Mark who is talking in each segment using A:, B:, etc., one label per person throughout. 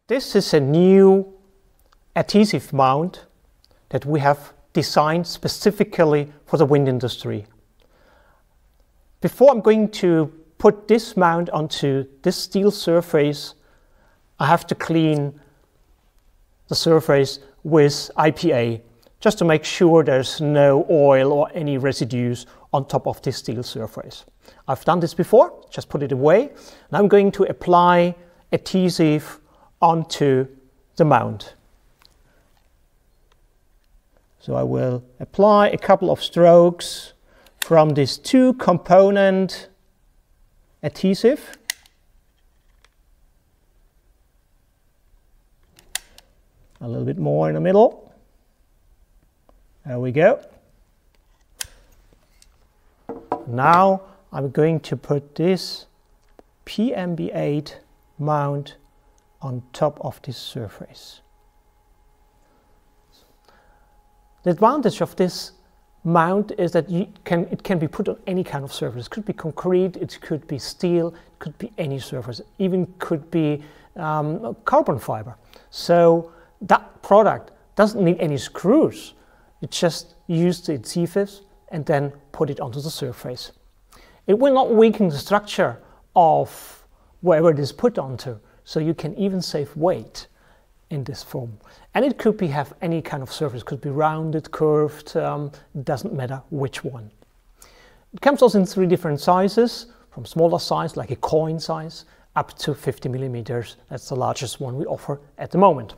A: This is a new adhesive mount that we have designed specifically for the wind industry. Before I'm going to put this mount onto this steel surface, I have to clean the surface with IPA, just to make sure there's no oil or any residues on top of this steel surface. I've done this before, just put it away, and I'm going to apply adhesive onto the mount. So I will apply a couple of strokes from this 2-component adhesive. A little bit more in the middle. There we go. Now I'm going to put this PMB8 mount on top of this surface. The advantage of this mount is that it can be put on any kind of surface. It could be concrete, it could be steel, it could be any surface, even could be carbon fiber. So that product doesn't need any screws. You just use the adhesives and then put it onto the surface. It will not weaken the structure of wherever it is put onto, so you can even save weight in this foam. And it could have any kind of surface. It could be rounded, curved, it doesn't matter which one. It comes also in 3 different sizes, from smaller size like a coin size up to 50 millimeters. That's the largest one we offer at the moment.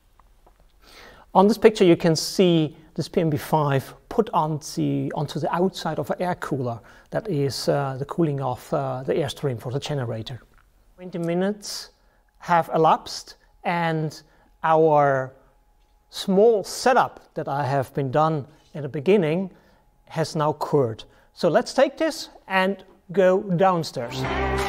A: On this picture you can see this PMB5 put onto the outside of an air cooler. That is the cooling of the airstream for the generator. 20 minutes have elapsed and our small setup that I have been done in the beginning has now cured. So let's take this and go downstairs.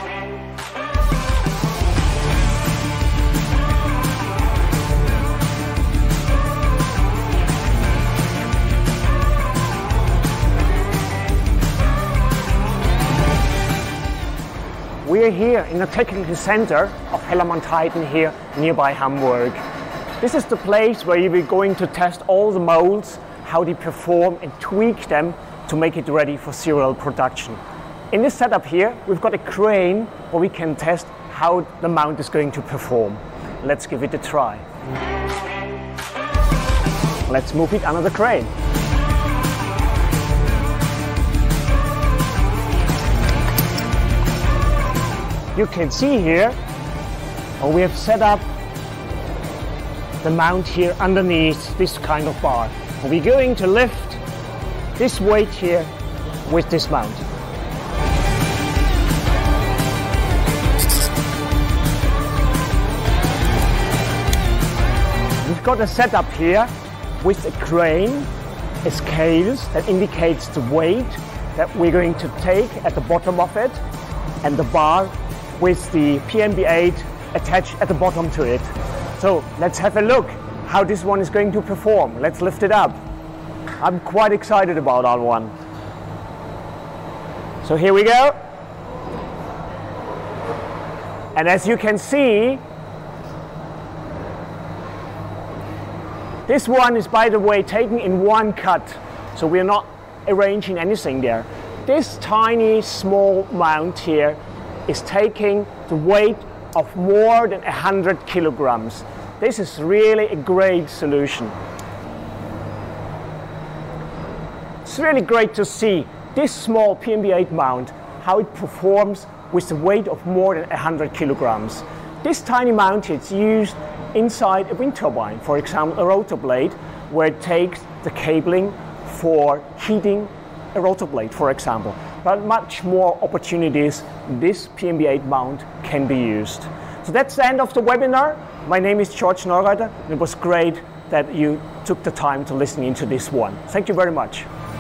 B: We're here in the technical center of HellermannTyton here nearby Hamburg. This is the place where you're going to test all the molds, how they perform and tweak them to make it ready for serial production. In this setup here, we've got a crane where we can test how the mount is going to perform. Let's give it a try. Let's move it under the crane. You can see here, we have set up the mount here underneath this kind of bar. We're going to lift this weight here with this mount. We've got a setup here with a crane, a scales that indicates the weight that we're going to take at the bottom of it, and the bar with the PMB8 attached at the bottom to it. So let's have a look how this one is going to perform. Let's lift it up. I'm quite excited about that one. So here we go. And as you can see, this one is, by the way, taken in one cut. So we're not arranging anything there. This tiny small mount here is taking the weight of more than 100 kilograms. This is really a great solution. It's really great to see this small PMB8 mount, how it performs with the weight of more than 100 kilograms. This tiny mount is used inside a wind turbine, for example a rotor blade, where it takes the cabling for heating a rotor blade, for example. But much more opportunities this PMB8 mount can be used. So that's the end of the webinar. My name is George Neureiter, and it was great that you took the time to listen into this one. Thank you very much.